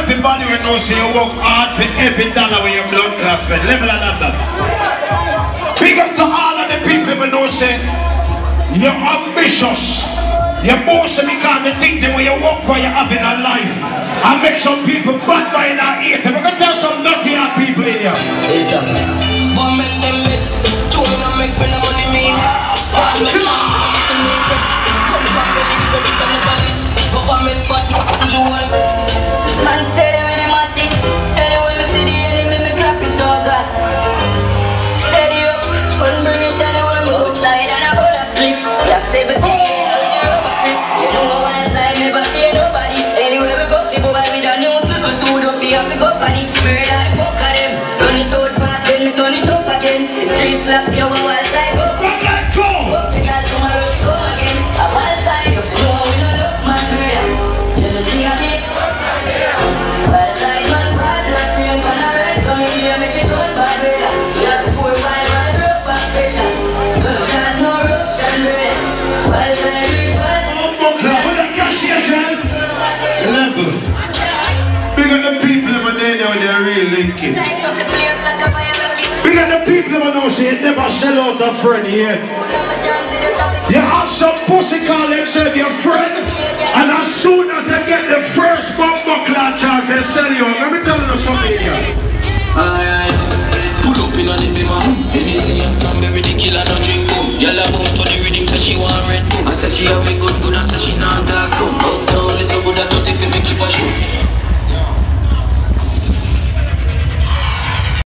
everybody will know say you work hard for every dollar with your blood clot spend. Level of that. Big up to all of the people who know say you're ambitious. You're bossy because the things that when you work for you have in a life. And make some people bad by that ear. We're going to tell some dirty ass people in here. But make them mix. Two and I make for the money me. Government but jewel. Man steady with the matic. Anyway me see the enemy me clap it dog. Steady up, couldn't bring it anywhere me outside and I go to sleep. Like 17 you know one side never fear nobody. Anywhere we go see boy with a new people too don't be have to go panic. Murder the fuck of them. Run it out fast then me turn it up again. The streets lock you go one side go. Fuck that go. Fuck the girl tomorrow she go again. A one side you know we don't love man murder. You know see a bit. One side man bad like cream on a red. Come in here make it all bad murder. You have 4 5 and rough back pressure. Don't cause no eruption murder. One side we bad. Level. Big on the people who know they're real linking. Big on the people who know say you never sell out a friend here. You have some pussy call themselves your friend, and as soon as they get the first bumper cloud chance, they sell you. Let me tell you something here.